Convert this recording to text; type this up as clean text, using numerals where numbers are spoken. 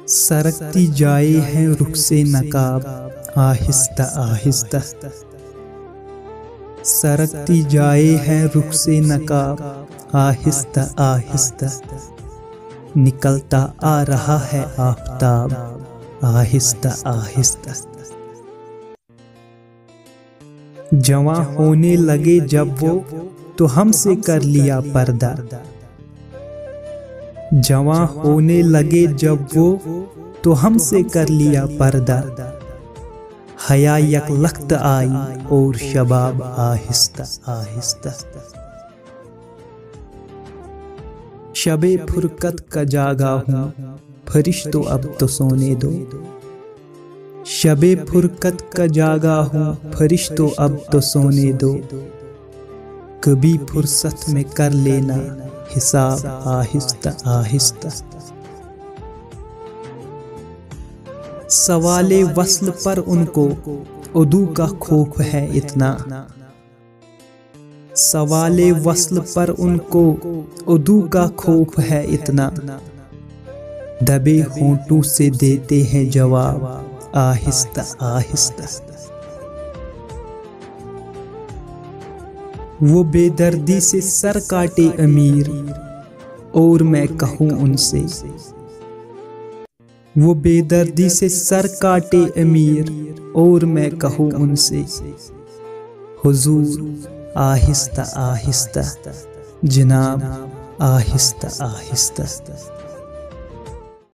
सरकती जाए हैं रुख से नकाब आहिस्ता आहिस्ता। सरकती जाए हैं रुख से नकाब आहिस्ता आहिस्ता। निकलता आ रहा है आफताब आहिस्ता आहिस्ता। जवां होने लगे जब वो तो हमसे कर लिया पर्दा। जवां होने लगे जब वो तो हमसे कर लिया पर्दा। हया यकलख्त आई और शबाब आहिस्ता आहिस्ता। शबे फुरकत का जागा हूँ फरिश्तों अब तो सोने दो। शबे फुरकत का जागा हूँ फरिश्तों अब तो सोने दो। कभी फुर्सत में कर लेना हिसाब आहिस्ता आहिस्ता। सवाले वस्ल पर उनको उदू का खौफ है इतना। सवाले वस्ल पर उनको उदू का खौफ है इतना। दबे होंठों से देते हैं जवाब आहिस्ता आहिस्ता। वो बेदर्दी से सर काटे अमीर और मैं कहूँ उनसे। वो बेदर्दी से सर काटे अमीर और मैं कहूँ उनसे। हुजूर आहिस्ता आहिस्ता जनाब आहिस्ता आहिस्ता।